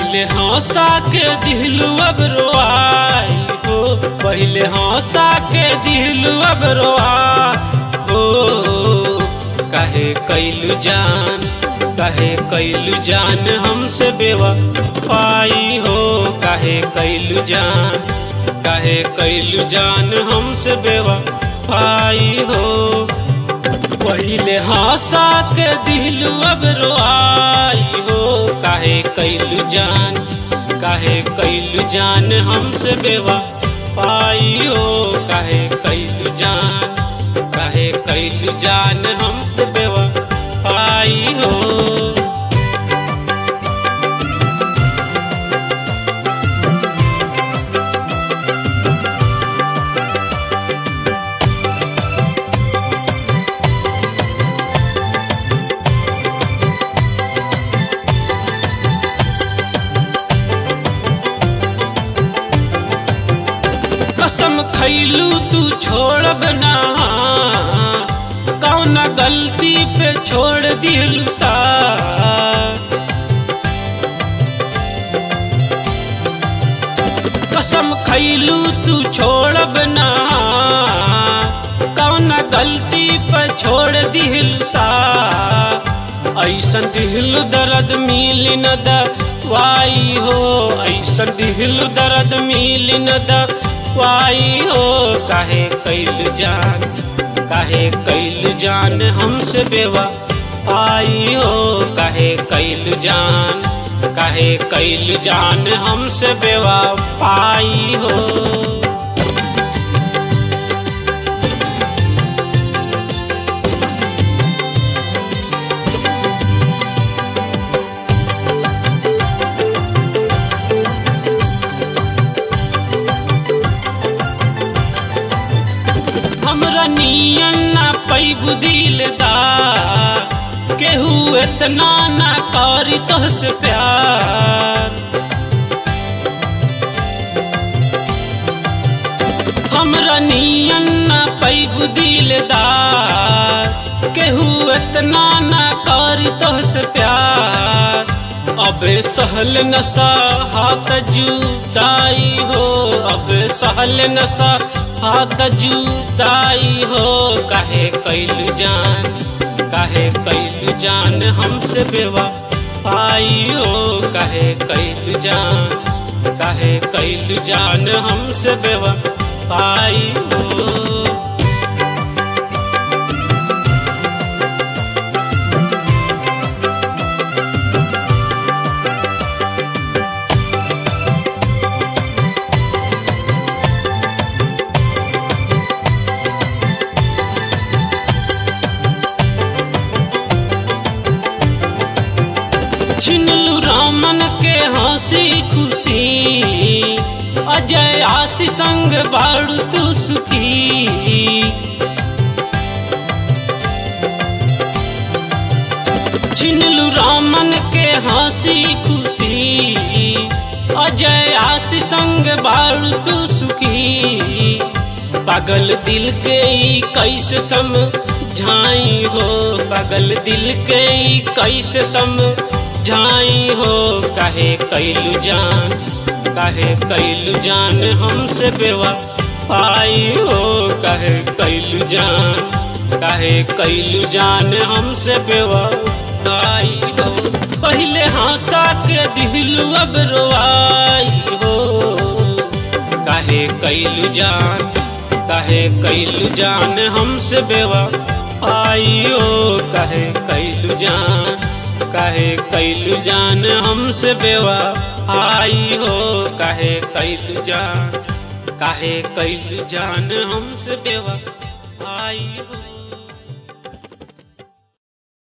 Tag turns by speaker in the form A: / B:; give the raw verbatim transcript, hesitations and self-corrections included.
A: पहले हंसा के दिलू अब रोआई हो, पहले हंसा के दिलू अब रोआई हो। काहे कैलू जान, काहे कैलू जान हमसे बेवफाई हो, काहे कैलू जान, काहे कैलू जान हमसे बेवफाई हो। पहले हंसा के दिलू अब रोआई हो, काहे कैलू जान, काहे कैलू जान हमसे बेवफाई हो, काहे कैलू जान, काहे कैलू जान हमसे बेवफाई हो। कसम खैलू तू छोड़ब ना, कौन गलती पे छोड़ दिलू सा। कसम खैलू तू छोड़ब ना, कौन गलती पे छोड़ दिलू सा। ऐसन दिल दर्द मिल न दवाई हो, ऐसन दिल दर्द मिल न दवाई हो। काहे कैलू जान, काहे कैलू जान हमसे बेवफाई हो, काहे कैलू जान, काहे कैलू जान हमसे बेवफाई हो। हमरा नियन ना पैबू दिलदार, केहू इतना ना करी तोहसे प्यार। हमरा नियन ना पैबू दिलदार, केहू इतना ना करी तोहसे प्यार। अब सहल न सहात जुदाई हो, अब सहल न सहात जुदाई हो। काहे कैलू जान, काहे कैलू जान हमसे बेवफाई हो, काहे कैलू जान, काहे कैलू जान हमसे बेवफाई हो। छिनलू रामन के हंसी खुशी, अजय आशी संग बाड़ू तू सुखी। छिनलू रामन के हंसी खुशी, अजय आशी संग बाड़ू तू सुखी। पागल दिल के कैसे समझाई हो, पागल दिल के कैसे समझाई हो। काहे कैलू जान, काहे कैलू जान हमसे बेवफाई हो, काहे कैलू जान, काहे कैलू जान हमसे बेवफाई हो। पहले हंसा के दिलू अब रोआई हो, काहे कैलू जान, काहे कैलू जान हमसे बेवफाई हो। काहे कैलू जान, काहे कैलू जान हमसे बेवफाई हो, काहे कैलू जान, काहे कैलू जान हमसे बेवफाई हो।